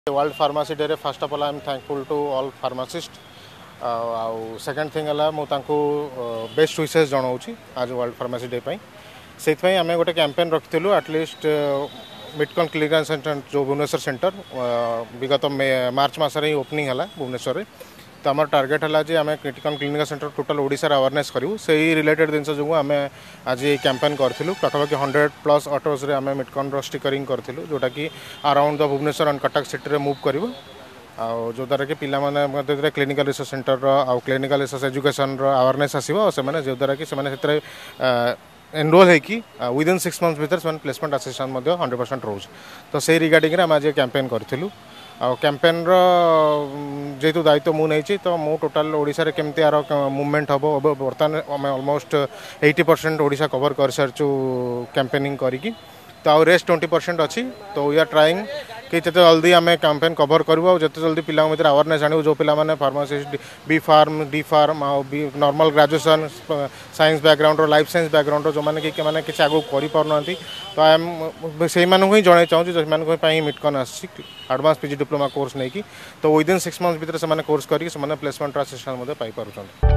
World pharmacy day रे first of all I am thankful to all pharmacist second thing है मुझे best विशेष जनाऊँगी आज world pharmacy day से आम गोटे कैंपेन रखिलु एटलिस्ट मिडकन क्लिनिकल सेंटर जो भुवनेश्वर सेंटर विगत मार्च मसरे ओपनिंग है भुवनेश्वर में तो आम टार्गेट है जे आम critical clinical centre total Odisha awareness करूँ से रिलेटेड जिन जो आम आज कैंपेन करूँ पाखापाखि 100+ ऑटोज रे आम मिडकन स्टिकरिंग करूँ जोटा कि around the Bhubaneswar and Cuttack city रे मूव कर जो द्वारा कि पिला क्लिनिकल रिसर्च सेंटर आउ क्लिनिकल रिसर्च एजुकेशन अवेयरनेस आसो से जो द्वारा कि एनरोल होगी विदिन 6 मंथ्स भीतर से प्लेसमेंट असिस्टेंट 100% रोज तो से रिगार्डिंग आम आज कैंपेन करूँ कैंपेन जेहेतु दायित्व मुझे तो मु टोटाल ओडिशा रे केमती यार मूवमेंट हम बर्तमान आम ऑलमोस्ट 80% ओडिशा कवर कर सारी कैंपेनिंग करी तो आउ रेस्ट 20% अच्छी तो वी आर ट्राइंग कि जिते जल्दी आम कैंपेन कवर करूँ जिते जल्दी पिला भर अवेयरनेस आणु जो पिला pharmacist B pharm D pharm B normal graduation science background life science background जो मैंने किसी आगे कर तो आई एम से ही जन चाहूँगी जो मिटकन आडवांस पीजी डिप्लोमा कोर्स नहीं तो विदिन 6 मंथ्स भीतर से कोर्स करके प्लेसमेंट असिस्टेंट पाई।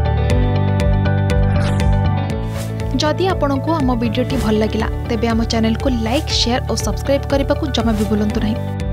जदि आपंक आम भिडी भल लगा तेब आम चैनल को लाइक शेयर और सब्सक्राइब करने को जमा भी भूलु नहीं।